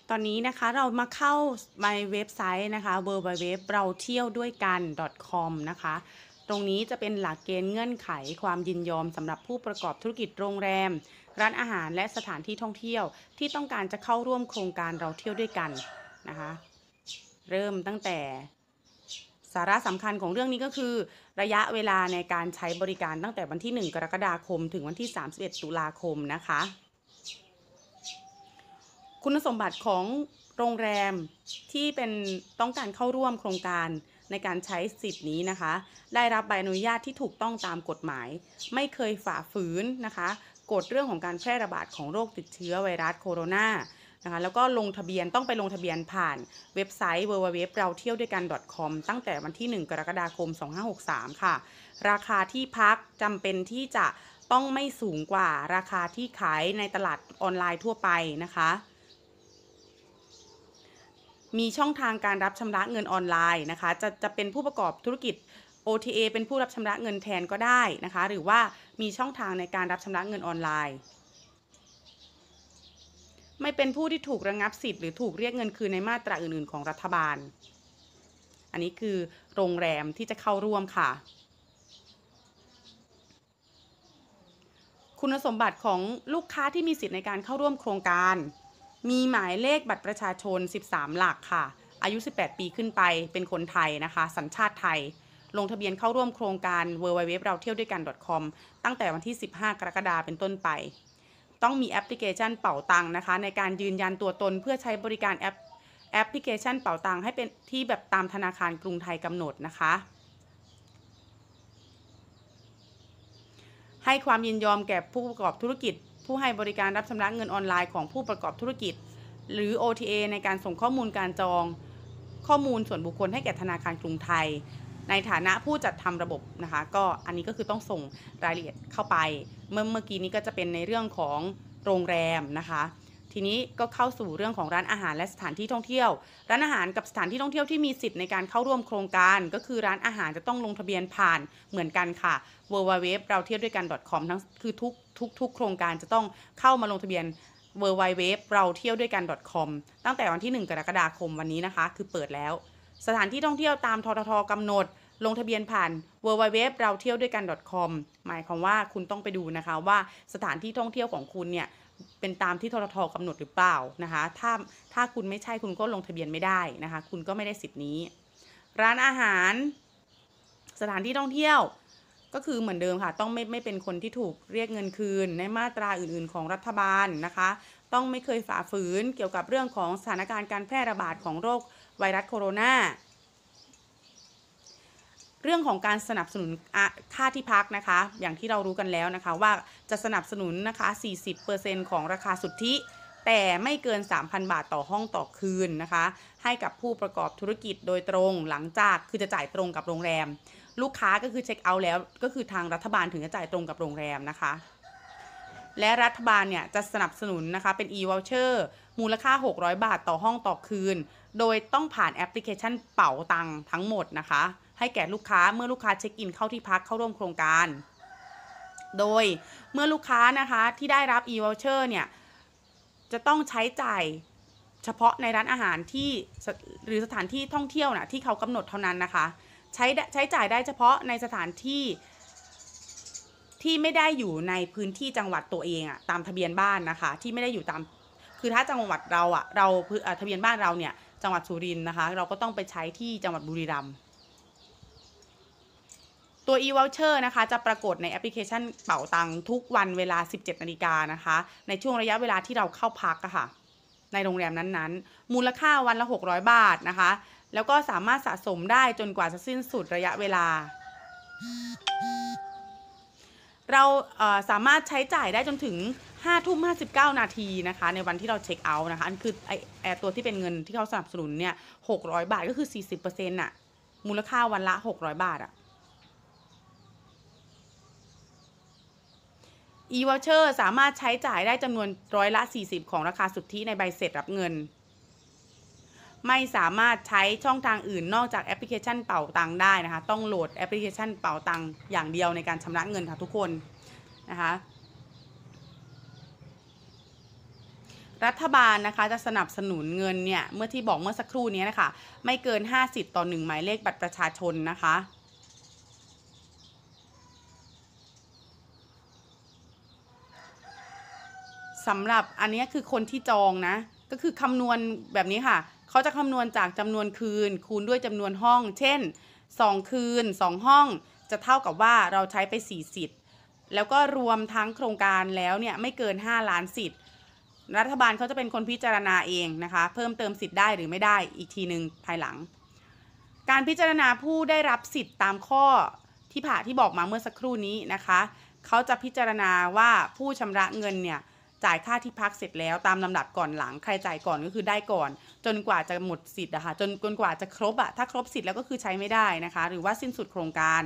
ตอนนี้นะคะเรามาเข้าในเว็บไซต์นะคะ www เราเที่ยวด้วยกัน .com นะคะตรงนี้จะเป็นหลักเกณฑ์เงื่อนไขความยินยอมสำหรับผู้ประกอบธุรกิจโรงแรมร้านอาหารและสถานที่ท่องเที่ยวที่ต้องการจะเข้าร่วมโครงการเราเที่ยวด้วยกันนะคะเริ่มตั้งแต่สาระสำคัญของเรื่องนี้ก็คือระยะเวลาในการใช้บริการตั้งแต่วันที่1 กรกฎาคมถึงวันที่31 ตุลาคมนะคะคุณสมบัติของโรงแรมที่เป็นต้องการเข้าร่วมโครงการในการใช้สิทธิ์นี้นะคะได้รับใบอนุญาตที่ถูกต้องตามกฎหมายไม่เคยฝ่าฝืนนะคะกฎเรื่องของการแพร่ระบาดของโรคติดเชื้อไวรัสโคโรนานะคะแล้วก็ลงทะเบียนต้องไปลงทะเบียนผ่านเว็บไซต์ www เราเที่ยวด้วยกัน .com ตั้งแต่วันที่1 กรกฎาคม 2563 ค่ะราคาที่พักจำเป็นที่จะต้องไม่สูงกว่าราคาที่ขายในตลาดออนไลน์ทั่วไปนะคะมีช่องทางการรับชำระเงินออนไลน์นะคะจะเป็นผู้ประกอบธุรกิจ OTA เป็นผู้รับชำระเงินแทนก็ได้นะคะหรือว่ามีช่องทางในการรับชำระเงินออนไลน์ไม่เป็นผู้ที่ถูกระงับสิทธิ์หรือถูกเรียกเงินคืนในมาตราอื่นๆของรัฐบาลอันนี้คือโรงแรมที่จะเข้าร่วมค่ะคุณสมบัติของลูกค้าที่มีสิทธิ์ในการเข้าร่วมโครงการมีหมายเลขบัตรประชาชน13หลักค่ะอายุ18 ปีขึ้นไปเป็นคนไทยนะคะสัญชาติไทยลงทะเบียนเข้าร่วมโครงการ www เราเที่ยวด้วยกัน .com ตั้งแต่วันที่15 กรกฎาคมเป็นต้นไปต้องมีแอปพลิเคชันเป๋าตังนะคะในการยืนยันตัวตนเพื่อใช้บริการแอปพลิเคชันเป๋าตังให้เป็นที่แบบตามธนาคารกรุงไทยกำหนดนะคะให้ความยินยอมแก่ผู้ประกอบธุรกิจผู้ให้บริการรับชำระเงินออนไลน์ของผู้ประกอบธุรกิจหรือ OTA ในการส่งข้อมูลการจองข้อมูลส่วนบุคคลให้แก่ธนาคารกรุงไทยในฐานะผู้จัดทำระบบนะคะก็อันนี้ก็คือต้องส่งรายละเอียดเข้าไปเมื่อกี้นี้ก็จะเป็นในเรื่องของโรงแรมนะคะทีนี้ก็เข้าสู่เรื่องของร้านอาหารและสถานที่ท่องเที่ยวร้านอาหารกับสถานที่ท่องเที่ยวที่มีสิทธิ์ในการเข้าร่วมโครงการก็คือร้านอาหารจะต้องลงทะเบียนผ่านเหมือนกันค่ะ www เราเที่ยวด้วยกัน .com ทั้งคือทุกโครงการจะต้องเข้ามาลงทะเบียน www เราเที่ยวด้วยกัน .com ตั้งแต่วันที่1 กรกฎาคมวันนี้นะคะคือเปิดแล้วสถานที่ท่องเที่ยวตามทททกำหนดลงทะเบียนผ่าน www เราเที่ยวด้วยกัน .com หมายความว่าคุณต้องไปดูนะคะว่าสถานที่ท่องเที่ยวของคุณเนี่ยเป็นตามที่ทททกำหนดหรือเปล่านะคะถ้าคุณไม่ใช่คุณก็ลงทะเบียนไม่ได้นะคะคุณก็ไม่ได้สิทธิ์นี้ร้านอาหารสถานที่ท่องเที่ยวก็คือเหมือนเดิมค่ะต้องไม่เป็นคนที่ถูกเรียกเงินคืนในมาตราอื่นๆของรัฐบาลนะคะต้องไม่เคยฝ่าฝืนเกี่ยวกับเรื่องของสถานการณ์การแพร่ระบาดของโรคไวรัสโคโรนาเรื่องของการสนับสนุนค่าที่พักนะคะอย่างที่เรารู้กันแล้วนะคะว่าจะสนับสนุนนะคะ 40% ของราคาสุทธิแต่ไม่เกิน 3,000 บาทต่อห้องต่อคืนนะคะให้กับผู้ประกอบธุรกิจโดยตรงหลังจากคือจะจ่ายตรงกับโรงแรมลูกค้าก็คือเช็คเอาท์แล้วก็คือทางรัฐบาลถึงจะจ่ายตรงกับโรงแรมนะคะและรัฐบาลเนี่ยจะสนับสนุนนะคะเป็น e-voucher มูลค่า600 บาทต่อห้องต่อคืนโดยต้องผ่านแอปพลิเคชันเป๋าตังทั้งหมดนะคะให้แก่ลูกค้าเมื่อลูกค้าเช็คอินเข้าที่พักเข้าร่วมโครงการโดยเมื่อลูกค้านะคะที่ได้รับ e-voucher เนี่ยจะต้องใช้จ่ายเฉพาะในร้านอาหารที่หรือสถานที่ท่องเที่ยวนะที่เขากำหนดเท่านั้นนะคะใช้จ่ายได้เฉพาะในสถานที่ไม่ได้อยู่ในพื้นที่จังหวัดตัวเองอะตามทะเบียนบ้านนะคะที่ไม่ได้อยู่ตามคือถ้าจังหวัดเราอะเราทะเบียนบ้านเราเนี่ยจังหวัดสุรินทร์นะคะเราก็ต้องไปใช้ที่จังหวัดบุรีรัมย์ตัว e-voucher นะคะจะปรากฏในแอปพลิเคชันเป๋าตังทุกวันเวลา 17 นาฬิกานะคะในช่วงระยะเวลาที่เราเข้าพักอะค่ะในโรงแรมนั้นๆมูลค่าวันละ600 บาทนะคะแล้วก็สามารถสะสมได้จนกว่าจะสิ้นสุดระยะเวลาเราสามารถใช้จ่ายได้จนถึง5:59 นาทีนะคะในวันที่เราเช็คเอาท์นะคะอันคือตัวที่เป็นเงินที่เขาสนับสนุนเนี่ย600 บาทก็คือ 40% น่ะมูลค่าวันละ600 บาทอะ e-voucher สามารถใช้จ่ายได้จำนวน40%ของราคาสุทธิในใบเสร็จรับเงินไม่สามารถใช้ช่องทางอื่นนอกจากแอปพลิเคชันเป๋าตังได้นะคะต้องโหลดแอปพลิเคชันเป๋าตังอย่างเดียวในการชำระเงินค่ะทุกคนนะคะรัฐบาลนะคะจะสนับสนุนเงินเนี่ยเมื่อที่บอกเมื่อสักครู่นี้นะคะไม่เกิน5 สิทธิ์ต่อ1หมายเลขบัตรประชาชนนะคะสำหรับอันนี้คือคนที่จองนะก็คือคำนวณแบบนี้ค่ะเขาจะคำนวณจากจำนวนคืนคูณด้วยจำนวนห้องเช่น2 คืน 2 ห้องจะเท่ากับว่าเราใช้ไป4 สิทธิ์แล้วก็รวมทั้งโครงการแล้วเนี่ยไม่เกิน5 ล้านสิทธิ์รัฐบาลเขาจะเป็นคนพิจารณาเองนะคะเพิ่มเติมสิทธิ์ได้หรือไม่ได้อีกทีหนึ่งภายหลังการพิจารณาผู้ได้รับสิทธิ์ตามข้อที่บอกมาเมื่อสักครู่นี้นะคะเขาจะพิจารณาว่าผู้ชำระเงินเนี่ยจ่ายค่าที่พักเสร็จแล้วตามลำดับก่อนหลังใครจ่ายก่อนก็คือได้ก่อนจนกว่าจะหมดสิทธิ์นะคะจนกว่าจะครบอะถ้าครบสิทธิ์แล้วก็คือใช้ไม่ได้นะคะหรือว่าสิ้นสุดโครงการ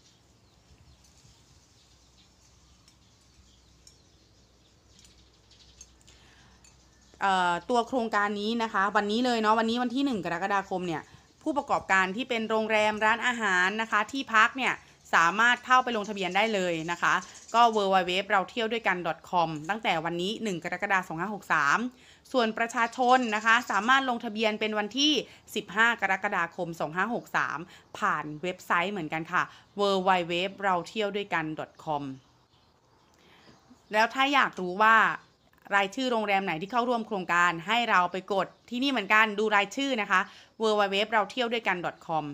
ตัวโครงการนี้นะคะวันนี้เลยเนาะวันนี้วันที่1 กรกฎาคมเนี่ยผู้ประกอบการที่เป็นโรงแรมร้านอาหารนะคะที่พักเนี่ยสามารถเข้าไปลงทะเบียนได้เลยนะคะก็ www เราเที่ยวด้วยกัน .com ตั้งแต่วันนี้1 กรกฎาคม 2563ส่วนประชาชนนะคะสามารถลงทะเบียนเป็นวันที่15 กรกฎาคม 2563ผ่านเว็บไซต์เหมือนกันค่ะ www เราเที่ยวด้วยกัน .com แล้วถ้าอยากรู้ว่ารายชื่อโรงแรมไหนที่เข้าร่วมโครงการให้เราไปกดที่นี่เหมือนกันดูรายชื่อนะคะ www เราเที่ยวด้วยกัน .com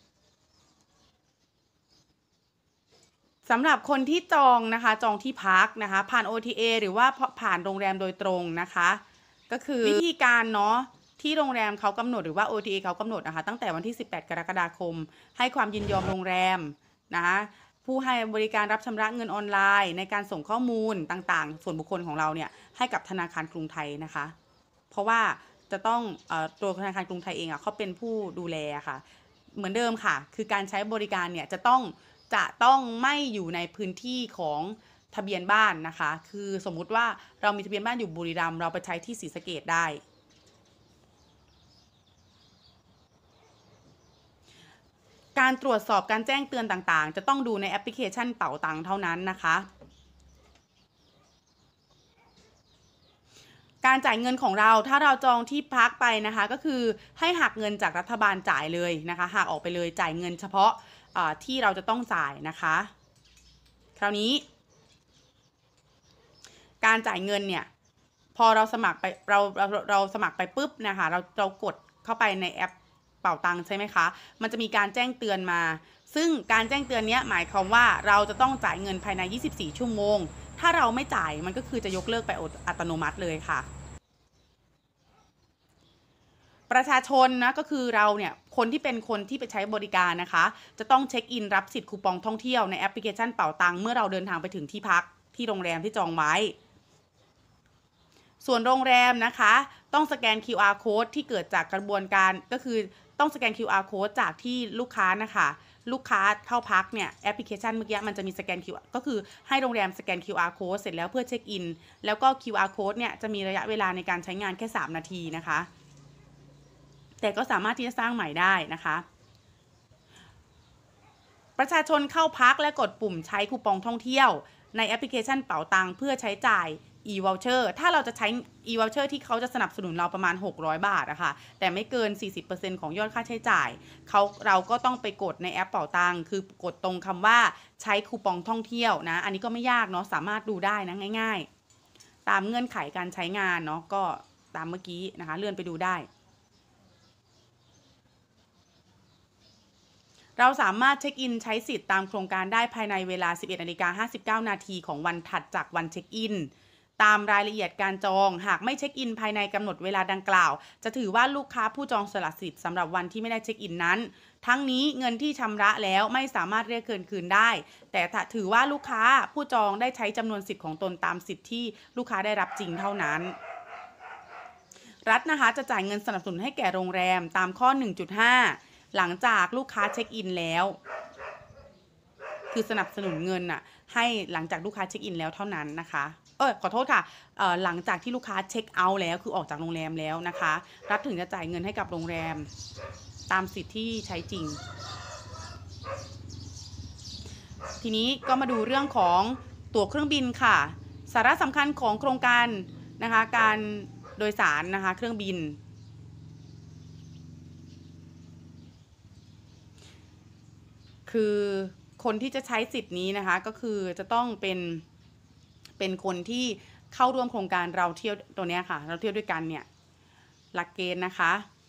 สำหรับคนที่จองนะคะจองที่พักนะคะผ่าน OTA หรือว่าผ่านโรงแรมโดยตรงนะคะก็คือวิธีการเนาะที่โรงแรมเขากำหนดหรือว่า OTA เขากำหนดนะคะตั้งแต่วันที่18 กรกฎาคมให้ความยินยอมโรงแรมนะคะผู้ให้บริการรับชำระเงินออนไลน์ในการส่งข้อมูลต่างๆส่วนบุคคลของเราเนี่ยให้กับธนาคารกรุงไทยนะคะเพราะว่าจะต้องตัวธนาคารกรุงไทยเองเขาเป็นผู้ดูแลค่ะเหมือนเดิมค่ะคือการใช้บริการเนี่ยจะต้องไม่อยู่ในพื้นที่ของทะเบียนบ้านนะคะคือสมมุติว่าเรามีทะเบียนบ้านอยู่บุรีรัมย์เราไปใช้ที่ศรีสะเกษได้การตรวจสอบการแจ้งเตือนต่างๆจะต้องดูในแอปพลิเคชันเป๋าตังเท่านั้นนะคะการจ่ายเงินของเราถ้าเราจองที่พักไปนะคะก็คือให้หักเงินจากรัฐบาลจ่ายเลยนะคะหักออกไปเลยจ่ายเงินเฉพาะที่เราจะต้องจ่ายนะคะคราวนี้การจ่ายเงินเนี่ยพอเราสมัครไปเราสมัครไปปุ๊บนะคะเรากดเข้าไปในแอปเป่าตังใช่ไหมคะมันจะมีการแจ้งเตือนมาซึ่งการแจ้งเตือนนี้หมายความว่าเราจะต้องจ่ายเงินภายใน24 ชั่วโมงถ้าเราไม่จ่ายมันก็คือจะยกเลิกไปอัตโนมัติเลยค่ะประชาชนนะก็คือเราเนี่ยคนที่ไปใช้บริการนะคะจะต้องเช็คอินรับสิทธิ์คูปองท่องเที่ยวในแอปพลิเคชันเป๋าตังเมื่อเราเดินทางไปถึงที่พักที่โรงแรมที่จองไว้ส่วนโรงแรมนะคะต้องสแกน QR code ที่เกิดจากกระบวนการก็คือต้องสแกน QR code จากที่ลูกค้านะคะลูกค้าเข้าพักเนี่ยแอปพลิเคชันเมื่อกี้มันจะมีสแกน QR ก็คือให้โรงแรมสแกน QR code เสร็จแล้วเพื่อเช็คอินแล้วก็ QR code เนี่ยจะมีระยะเวลาในการใช้งานแค่3 นาทีนะคะแต่ก็สามารถที่จะสร้างใหม่ได้นะคะประชาชนเข้าพักและกดปุ่มใช้คูปองท่องเที่ยวในแอปพลิเคชันเป๋าตังเพื่อใช้จ่าย e-voucher ถ้าเราจะใช้ e-voucher ที่เขาจะสนับสนุนเราประมาณ600 บาทนะคะแต่ไม่เกิน 40% ของยอดค่าใช้จ่ายเราก็ต้องไปกดในแอปเป๋าตังคือกดตรงคำว่าใช้คูปองท่องเที่ยวนะอันนี้ก็ไม่ยากเนาะสามารถดูได้นะง่ายๆตามเงื่อนไขการใช้งานเนาะก็ตามเมื่อกี้นะคะเลื่อนไปดูได้เราสามารถเช็คอินใช้สิทธิ์ตามโครงการได้ภายในเวลา 11:59 นาทีของวันถัดจากวันเช็คอินตามรายละเอียดการจองหากไม่เช็คอินภายในกำหนดเวลาดังกล่าวจะถือว่าลูกค้าผู้จองสละสิทธิ์สำหรับวันที่ไม่ได้เช็คอินนั้นทั้งนี้เงินที่ชำระแล้วไม่สามารถเรียกคืนได้แต่ถือว่าลูกค้าผู้จองได้ใช้จำนวนสิทธิ์ของตนตามสิทธิ์ที่ลูกค้าได้รับจริงเท่านั้นรัฐนะคะจะจ่ายเงินสนับสนุนให้แก่โรงแรมตามข้อ 1.5 หลังจากลูกค้าเช็คอินแล้วคือสนับสนุนเงินน่ะให้หลังจากลูกค้าเช็คอินแล้วเท่านั้นนะคะขอโทษค่ะหลังจากที่ลูกค้าเช็คเอาท์แล้วคือออกจากโรงแรมแล้วนะคะรัฐถึงจะจ่ายเงินให้กับโรงแรมตามสิทธิ์ที่ใช้จริงทีนี้ก็มาดูเรื่องของตั๋วเครื่องบินค่ะสาระสำคัญของโครงการนะคะการโดยสารนะคะเครื่องบินคือคนที่จะใช้สิทธิ์นี้นะคะก็คือจะต้องเป็นคนที่เข้าร่วมโครงการเราเที่ยวตัวนี้ค่ะเราเที่ยวด้วยกันเนี่ยหลักเกณฑ์นะคะ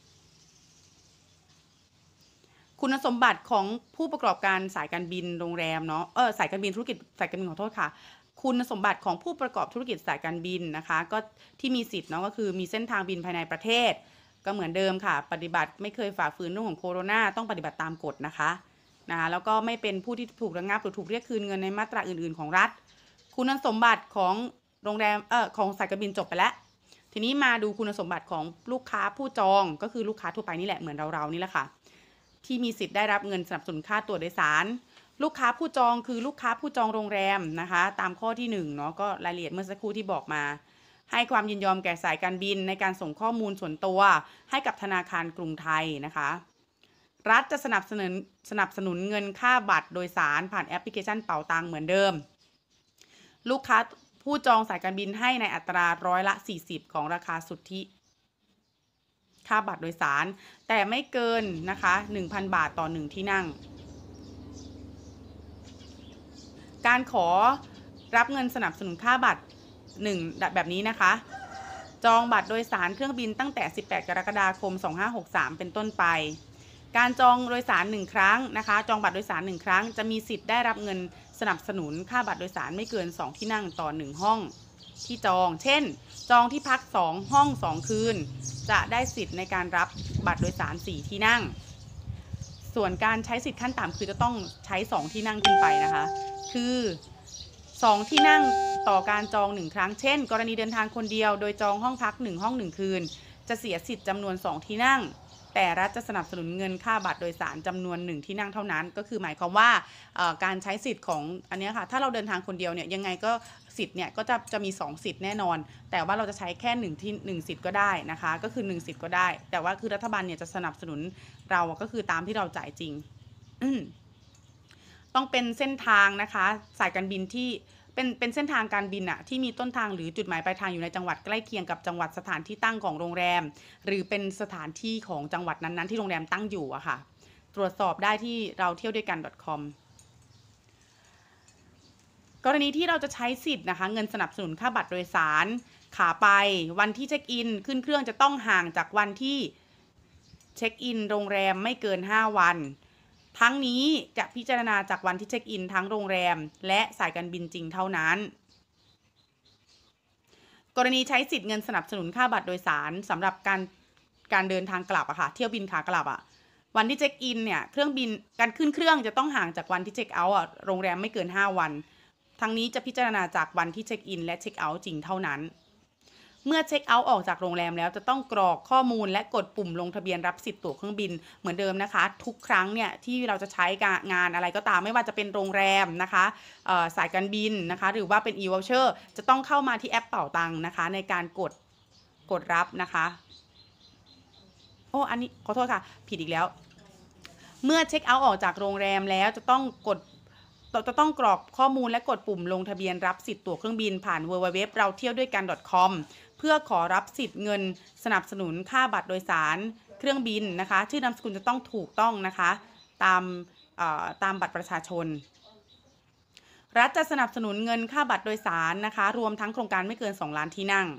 คุณสมบัติของผู้ประกอบการสายการบินโรงแรมเนาะสายการบินธุรกิจสายการบินขอโทษค่ะคุณสมบัติของผู้ประกอบธุรกิจสายการบินนะคะก็ที่มีสิทธิ์เนาะก็คือมีเส้นทางบินภายในประเทศก็เหมือนเดิมค่ะปฏิบัติไม่เคยฝ่าฝืนเรื่องของโควิดต้องปฏิบัติตามกฎนะคะแล้วก็ไม่เป็นผู้ที่ถูกระงับหรือถูกเรียกคืนเงินในมาตราอื่นๆของรัฐคุณสมบัติของโรงแรมของสายการบินจบไปแล้วทีนี้มาดูคุณสมบัติของลูกค้าผู้จองก็คือลูกค้าทั่วไปนี่แหละเหมือนเรานี่แหละค่ะที่มีสิทธิ์ได้รับเงินสนับสนุนค่าตั๋วโดยสารลูกค้าผู้จองคือลูกค้าผู้จองโรงแรมนะคะตามข้อที่1เนาะก็รายละเอียดเมื่อสักครู่ที่บอกมาให้ความยินยอมแก่สายการบินในการส่งข้อมูลส่วนตัวให้กับธนาคารกรุงไทยนะคะรัฐจะสนับสนุนเงินค่าบัตรโดยสารผ่านแอปพลิเคชันเป๋าตังเหมือนเดิมลูกค้าผู้จองสายการบินให้ในอัตรา40%ของราคาสุทธิค่าบัตรโดยสารแต่ไม่เกินนะคะ 1,000 บาทต่อ1ที่นั่งการขอรับเงินสนับสนุนค่าบัตรแบบนี้นะคะจองบัตรโดยสารเครื่องบินตั้งแต่18 กรกฎาคม 2563เป็นต้นไปการจองโดยสาร1ครั้งนะคะจองบัตรโดยสาร1ครั้งจะมีสิทธิ์ได้รับเงินสนับสนุนค่าบัตรโดยสารไม่เกิน2ที่นั่งต่อ1ห้องที่จองเช่นจองที่พัก2ห้อง2คืนจะได้สิทธิ์ในการรับบัตรโดยสาร4ที่นั่งส่วนการใช้สิทธิ์ขั้นต่ำคือจะต้องใช้2ที่นั่งขึ้นไปนะคะคือ2ที่นั่งต่อการจอง1ครั้งเช่นกรณีเดินทางคนเดียวโดยจองห้องพัก1ห้อง1คืนจะเสียสิทธิ์จำนวน2ที่นั่งแต่รัฐจะสนับสนุนเงินค่าบัตรโดยสารจำนวน1ที่นั่งเท่านั้นก็คือหมายความว่าการใช้สิทธิ์ของอันนี้ค่ะถ้าเราเดินทางคนเดียวเนี่ยยังไงก็สิทธิ์เนี่ยก็จะมี2สิทธิ์แน่นอนแต่ว่าเราจะใช้แค่1สิทธิ์ก็ได้นะคะก็คือ1สิทธิ์ก็ได้แต่ว่าคือรัฐบาลเนี่ยจะสนับสนุนเราก็คือตามที่เราจ่ายจริงต้องเป็นเส้นทางนะคะสายการบินที่เป็นเส้นทางการบินอะที่มีต้นทางหรือจุดหมายปลายทางอยู่ในจังหวัดใกล้เคียงกับจังหวัดสถานที่ตั้งของโรงแรมหรือเป็นสถานที่ของจังหวัดนั้นๆที่โรงแรมตั้งอยู่อะค่ะตรวจสอบได้ที่เราเที่ยวด้วยกัน .com กรณีที่เราจะใช้สิทธิ์นะคะเงินสนับสนุนค่าบัตรโดยสารขาไปวันที่เช็คอินขึ้นเครื่องจะต้องห่างจากวันที่เช็คอินโรงแรมไม่เกิน5วันทั้งนี้จะพิจารณาจากวันที่เช็คอินทั้งโรงแรมและสายการบินจริงเท่านั้นกรณีใช้สิทธิ์เงินสนับสนุนค่าบัตรโดยสารสำหรับการเดินทางกลับอะค่ะเที่ยวบินขากลับอะวันที่เช็คอินเนี่ยเครื่องบินการขึ้นเครื่องจะต้องห่างจากวันที่เช็คเอาท์อะโรงแรมไม่เกิน5วันทั้งนี้จะพิจารณาจากวันที่เช็คอินและเช็คเอาท์จริงเท่านั้นเมื่อเช็คเอาท์ออกจากโรงแรมแล้วจะต้องกรอกข้อมูลและกดปุ่มลงทะเบียนรับสิทธิ์ตั๋วเครื่องบินเหมือนเดิมนะคะทุกครั้งเนี่ยที่เราจะใช้งานอะไรก็ตามไม่ว่าจะเป็นโรงแรมนะคะสายการบินนะคะหรือว่าเป็น e-voucher จะต้องเข้ามาที่แอปเป๋าตังค์นะคะในการกดรับนะคะอันนี้ขอโทษค่ะผิดอีกแล้วเมื่อเช็คเอาท์ออกจากโรงแรมแล้วจะต้องกรอกข้อมูลและกดปุ่มลงทะเบียนรับสิทธิ์ตั๋วเครื่องบินผ่าน www เราเที่ยวด้วยกัน .com เพื่อขอรับสิทธิ์เงินสนับสนุนค่าบัตรโดยสารเครื่องบินนะคะชื่อนามสกุลจะต้องถูกต้องนะคะตามบัตรประชาชนรัฐจะสนับสนุนเงินค่าบัตรโดยสารนะคะรวมทั้งโครงการไม่เกิน2 ล้านที่นั่ง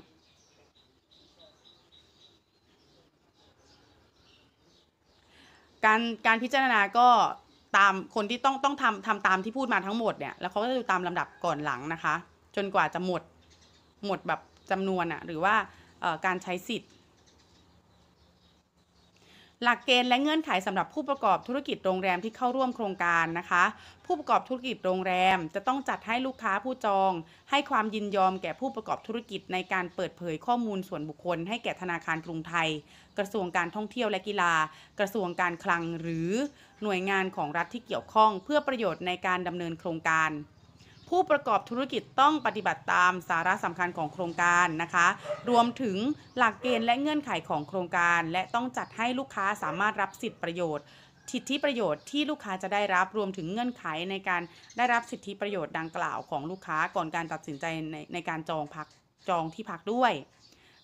การพิจารณาก็ตามคนที่ต้องทำตามที่พูดมาทั้งหมดเนี่ยแล้วเขาก็จะดูตามลำดับก่อนหลังนะคะจนกว่าจะหมดแบบจำนวนหรือว่าการใช้สิทธิ์หลักเกณฑ์และเงื่อนไขสำหรับผู้ประกอบธุรกิจโรงแรมที่เข้าร่วมโครงการนะคะผู้ประกอบธุรกิจโรงแรมจะต้องจัดให้ลูกค้าผู้จองให้ความยินยอมแก่ผู้ประกอบธุรกิจในการเปิดเผยข้อมูลส่วนบุคคลให้แก่ธนาคารกรุงไทยกระทรวงการท่องเที่ยวและกีฬากระทรวงการคลังหรือหน่วยงานของรัฐที่เกี่ยวข้องเพื่อประโยชน์ในการดำเนินโครงการผู้ประกอบธุรกิจต้องปฏิบัติตามสาระสำคัญของโครงการนะคะรวมถึงหลักเกณฑ์และเงื่อนไขของโครงการและต้องจัดให้ลูกค้าสามารถรับสิทธิประโยชน์ที่ลูกค้าจะได้รับรวมถึงเงื่อนไขในการได้รับสิทธิประโยชน์ดังกล่าวของลูกค้าก่อนการตัดสินใจในการจองที่พักด้วย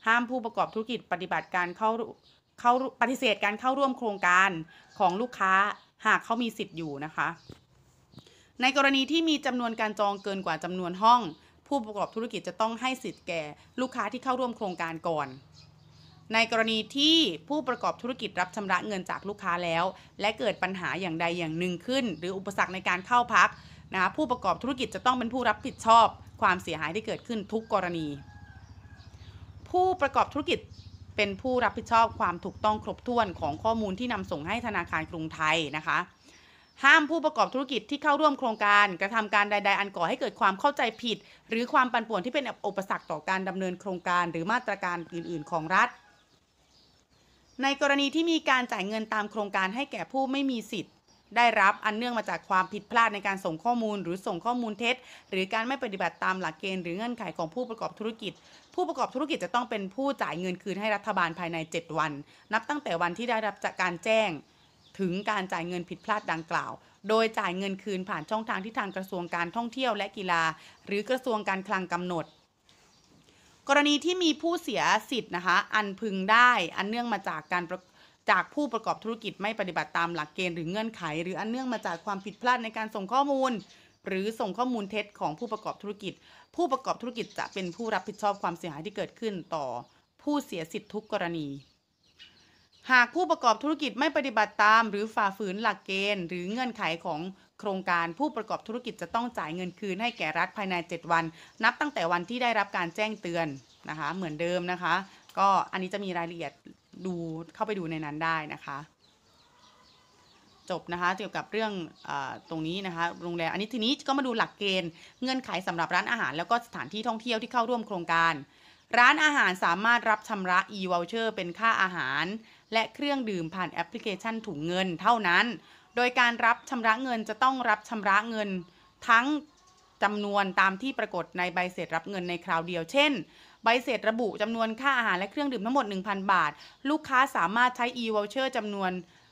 ห้ามผู้ประกอบธุรกิจปฏิบัติการปฏิเสธการเข้าร่วมโครงการของลูกค้าหากเขามีสิทธิ์อยู่นะคะในกรณีที่มีจำนวนการจองเกินกว่าจำนวนห้องผู้ประกอบธุรกิจจะต้องให้สิทธิ์แก่ลูกค้าที่เข้าร่วมโครงการก่อนในกรณีที่ผู้ประกอบธุรกิจรับชำระเงินจากลูกค้าแล้วและเกิดปัญหาอย่างใดอย่างหนึ่งขึ้นหรืออุปสรรคในการเข้าพักนะคะผู้ประกอบธุรกิจจะต้องเป็นผู้รับผิดชอบความเสียหายที่เกิดขึ้นทุกกรณีผู้ประกอบธุรกิจเป็นผู้รับผิดชอบความถูกต้องครบถ้วนของข้อมูลที่นำส่งให้ธนาคารกรุงไทยนะคะห้ามผู้ประกอบธุรกิจที่เข้าร่วมโครงการกระทำการใดๆอันก่อให้เกิดความเข้าใจผิดหรือความปั่นป่วนที่เป็นอุปสรรคต่อการดำเนินโครงการหรือมาตรการอื่นๆของรัฐในกรณีที่มีการจ่ายเงินตามโครงการให้แก่ผู้ไม่มีสิทธิ์ได้รับอันเนื่องมาจากความผิดพลาดในการส่งข้อมูลหรือส่งข้อมูลเท็จหรือการไม่ปฏิบัติตามหลักเกณฑ์หรือเงื่อนไขของผู้ประกอบธุรกิจผู้ประกอบธุรกิจจะต้องเป็นผู้จ่ายเงินคืนให้รัฐบาลภายใน7วันนับตั้งแต่วันที่ได้รับจากการแจ้งถึงการจ่ายเงินผิดพลาดดังกล่าวโดยจ่ายเงินคืนผ่านช่องทางที่ทางกระทรวงการท่องเที่ยวและกีฬาหรือกระทรวงการคลังกำหนดกรณีที่มีผู้เสียสิทธิ์นะคะอันพึงได้อันเนื่องมาจากผู้ประกอบธุรกิจไม่ปฏิบัติตามหลักเกณฑ์หรือเงื่อนไขหรืออันเนื่องมาจากความผิดพลาดในการส่งข้อมูลหรือส่งข้อมูลเท็จของผู้ประกอบธุรกิจผู้ประกอบธุรกิจจะเป็นผู้รับผิดชอบความเสียหายที่เกิดขึ้นต่อผู้เสียสิทธิ์ทุกกรณีหากผู้ประกอบธุรกิจไม่ปฏิบัติตามหรือฝ่าฝืนหลักเกณฑ์หรือเงื่อนไขของโครงการผู้ประกอบธุรกิจจะต้องจ่ายเงินคืนให้แก่รัฐภายใน7วันนับตั้งแต่วันที่ได้รับการแจ้งเตือนนะคะเหมือนเดิมนะคะก็อันนี้จะมีรายละเอียดเข้าไปดูในนั้นได้นะคะจบนะคะเกี่ยวกับเรื่องตรงนี้นะคะโรงแรมอันนี้ทีนี้ก็มาดูหลักเกณฑ์เงื่อนไขสำหรับร้านอาหารแล้วก็สถานที่ท่องเที่ยวที่เข้าร่วมโครงการร้านอาหารสามารถรับชำระ e-voucher เป็นค่าอาหารและเครื่องดื่มผ่านแอปพลิเคชันถุงเงินเท่านั้นโดยการรับชำระเงินจะต้องรับชำระเงินทั้งจำนวนตามที่ปรากฏในใบเสร็จรับเงินในคราวเดียวเช่นใบเสร็จระบุจำนวนค่าอาหารและเครื่องดื่มทั้งหมด 1,000 บาทลูกค้าสามารถใช้ e-voucher จำนวน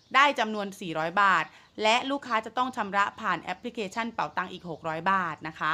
400 บาทและลูกค้าจะต้องชำระผ่านแอปพลิเคชันเป๋าตังอีก600 บาทนะคะ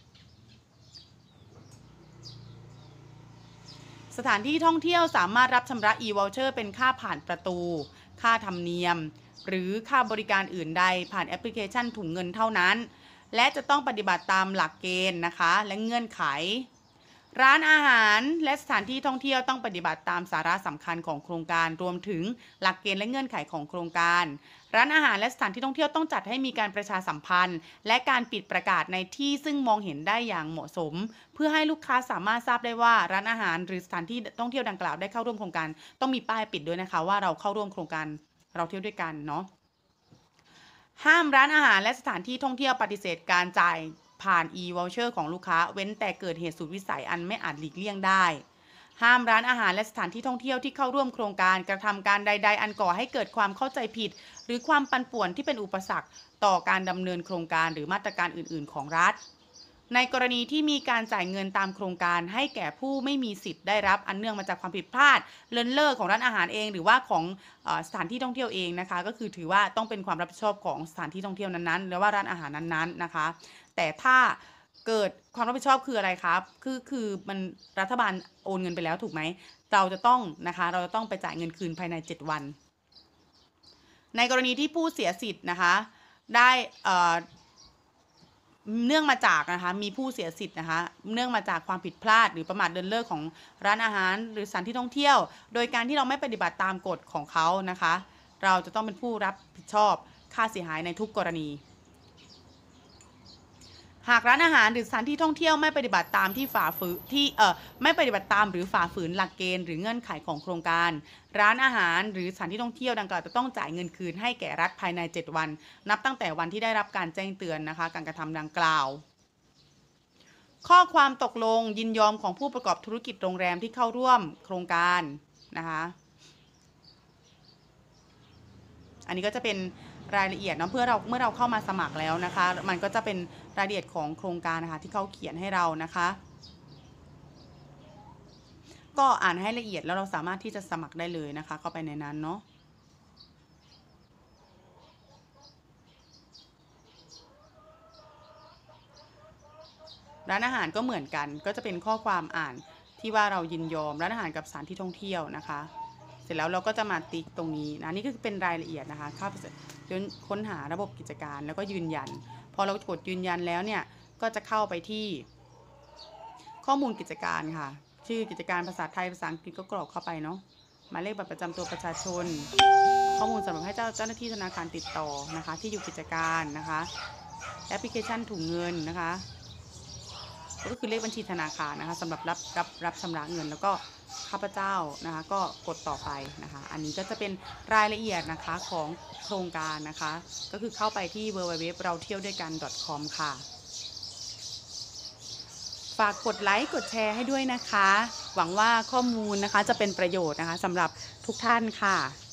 สถานที่ท่องเที่ยวสามารถรับชำระ e-voucher เป็นค่าผ่านประตูค่าธรรมเนียมหรือค่าบริการอื่นใดผ่านแอปพลิเคชันถุงเงินเท่านั้นและจะต้องปฏิบัติตามหลักเกณฑ์นะคะและเงื่อนไขร้านอาหารและสถานที่ท่องเที่ยวต้องปฏิบัติตามสาระสำคัญของโครงการรวมถึงหลักเกณฑ์และเงื่อนไขของโครงการร้านอาหารและสถานที่ท่องเที่ยวต้องจัดให้มีการประชาสัมพันธ์และการปิดประกาศในที่ซึ่งมองเห็นได้อย่างเหมาะสมเพื่อให้ลูกค้าสามารถทราบได้ว่าร้านอาหารหรือสถานที่ท่องเที่ยวดังกล่าวได้เข้าร่วมโครงการต้องมีป้ายปิดด้วยนะคะว่าเราเข้าร่วมโครงการเราเที่ยวด้วยกันเนาะห้ามร้านอาหารและสถานที่ท่องเที่ยวปฏิเสธการจ่ายผ่าน e-voucher ของลูกค้าเว้นแต่เกิดเหตุสุดวิสัยอันไม่อาจหลีกเลี่ยงได้ห้ามร้านอาหารและสถานที่ท่องเที่ยวที่เข้าร่วมโครงการกระทำการใดๆอันก่อให้เกิดความเข้าใจผิดหรือความปั่นป่วนที่เป็นอุปสรรคต่อการดำเนินโครงการหรือมาตรการอื่นๆของรัฐในกรณีที่มีการจ่ายเงินตามโครงการให้แก่ผู้ไม่มีสิทธิ์ได้รับอันเนื่องมาจากความผิดพลาดเลินเล่อของร้านอาหารเองหรือว่าของสถานที่ท่องเที่ยวเองนะคะก็คือถือว่าต้องเป็นความรับผิดชอบของสถานที่ท่องเที่ยวนั้นๆหรือว่าร้านอาหารนั้นๆนะคะแต่ถ้าเกิดความรับผิดชอบคืออะไรครับคือมันรัฐบาลโอนเงินไปแล้วถูกไหมเราจะต้องนะคะเราจะต้องไปจ่ายเงินคืนภายใน7วันในกรณีที่ผู้เสียสิทธิ์นะคะได้เนื่องมาจากนะคะมีผู้เสียสิทธิ์นะคะเนื่องมาจากความผิดพลาดหรือประมาทเลินเล่อของร้านอาหารหรือสถานที่ท่องเที่ยวโดยการที่เราไม่ปฏิบัติตามกฎของเขานะคะเราจะต้องเป็นผู้รับผิดชอบค่าเสียหายในทุกกรณีหากร้านอาหารหรือสถานที่ท่องเที่ยวไม่ปฏิบัติตามไม่ปฏิบัติตามหรือฝ่าฝืนหลักเกณฑ์หรือเงื่อนไขของโครงการร้านอาหารหรือสถานที่ท่องเที่ยวดังกล่าวจะต้องจ่ายเงินคืนให้แก่รัฐภายใน7วันนับตั้งแต่วันที่ได้รับการแจ้งเตือนนะคะการกระทำดังกล่าวข้อความตกลงยินยอมของผู้ประกอบธุรกิจโรงแรมที่เข้าร่วมโครงการนะคะอันนี้ก็จะเป็นรายละเอียดเนาะเมื่อเราเข้ามาสมัครแล้วนะคะมันก็จะเป็นรายละเอียดของโครงการนะคะที่เขาเขียนให้เรานะคะก็อ่านให้ละเอียดแล้วเราสามารถที่จะสมัครได้เลยนะคะเข้าไปในนั้นเนาะร้านอาหารก็เหมือนกันก็จะเป็นข้อความอ่านที่ว่าเรายินยอมร้านอาหารกับสถานที่ท่องเที่ยวนะคะ เสร็จแล้วเราก็จะมาติ๊กตรงนี้นะนี่ก็เป็นรายละเอียดนะคะเข้าไปค้นหาระบบกิจการแล้วก็ยืนยันพอเรากดยืนยันแล้วเนี่ยก็จะเข้าไปที่ข้อมูลกิจการค่ะชื่อกิจการภาษาไทยภาษาอังกฤษก็กรอกเข้าไปเนาะหมายเลขบัตรประจำตัวประชาชนข้อมูลสำหรับให้เจ้าหน้าที่ธนาคารติดต่อนะคะที่อยู่กิจการนะคะแอปพลิเคชันถุงเงินนะคะก็คือเลขบัญชีธนาคารนะคะสำหรับรับชำระเงินแล้วก็ข้าพเจ้านะคะก็กดต่อไปนะคะอันนี้ก็จะเป็นรายละเอียดนะคะของโครงการนะคะก็คือเข้าไปที่ www.rauthiew-ด้วย-กัน.com ค่ะฝากกดไลค์กดแชร์ให้ด้วยนะคะหวังว่าข้อมูลนะคะจะเป็นประโยชน์นะคะสำหรับทุกท่านค่ะ